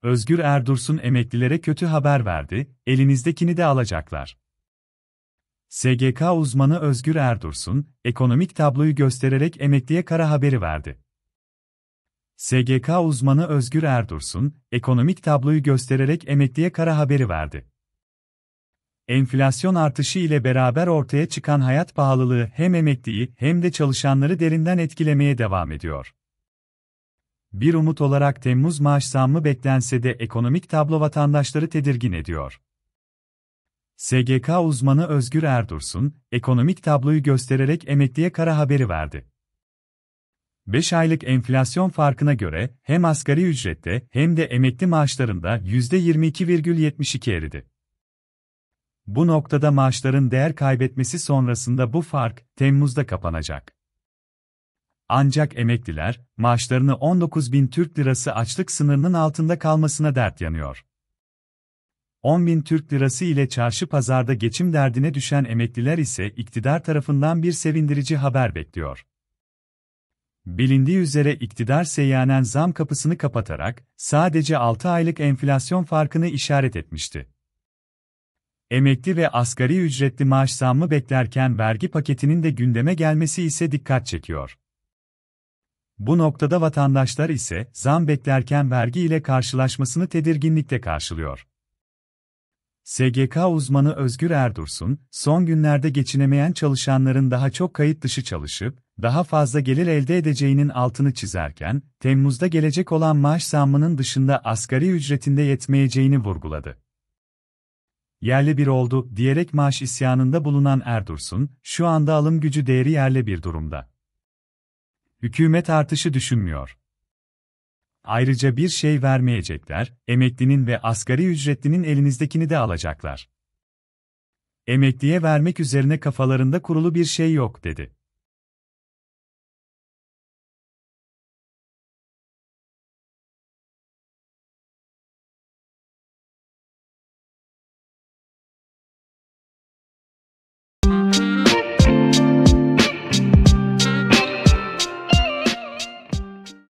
Özgür Erdursun emeklilere kötü haber verdi, elinizdekini de alacaklar. SGK uzmanı Özgür Erdursun, ekonomik tabloyu göstererek emekliye kara haberi verdi. SGK uzmanı Özgür Erdursun, ekonomik tabloyu göstererek emekliye kara haberi verdi. Enflasyon artışı ile beraber ortaya çıkan hayat pahalılığı hem emekliyi hem de çalışanları derinden etkilemeye devam ediyor. Bir umut olarak Temmuz maaş zammı beklense de ekonomik tablo vatandaşları tedirgin ediyor. SGK uzmanı Özgür Erdursun, ekonomik tabloyu göstererek emekliye kara haberi verdi. 5 aylık enflasyon farkına göre hem asgari ücrette hem de emekli maaşlarında %22,72 eridi. Bu noktada maaşların değer kaybetmesi sonrasında bu fark Temmuz'da kapanacak. Ancak emekliler, maaşlarını 19.000 Türk Lirası açlık sınırının altında kalmasına dert yanıyor. 10.000 Türk Lirası ile çarşı pazarda geçim derdine düşen emekliler ise iktidar tarafından bir sevindirici haber bekliyor. Bilindiği üzere iktidar seyyanen zam kapısını kapatarak sadece 6 aylık enflasyon farkını işaret etmişti. Emekli ve asgari ücretli maaş zammı beklerken vergi paketinin de gündeme gelmesi ise dikkat çekiyor. Bu noktada vatandaşlar ise zam beklerken vergi ile karşılaşmasını tedirginlikle karşılıyor. SGK uzmanı Özgür Erdursun, son günlerde geçinemeyen çalışanların daha çok kayıt dışı çalışıp, daha fazla gelir elde edeceğinin altını çizerken, Temmuz'da gelecek olan maaş zammının dışında asgari ücretinde yetmeyeceğini vurguladı. Yerle bir oldu diyerek maaş isyanında bulunan Erdursun, şu anda alım gücü değeri yerle bir durumda. Hükümet artışı düşünmüyor. Ayrıca bir şey vermeyecekler, emeklinin ve asgari ücretlinin elinizdekini de alacaklar. Emekliye vermek üzerine kafalarında kurulu bir şey yok, dedi.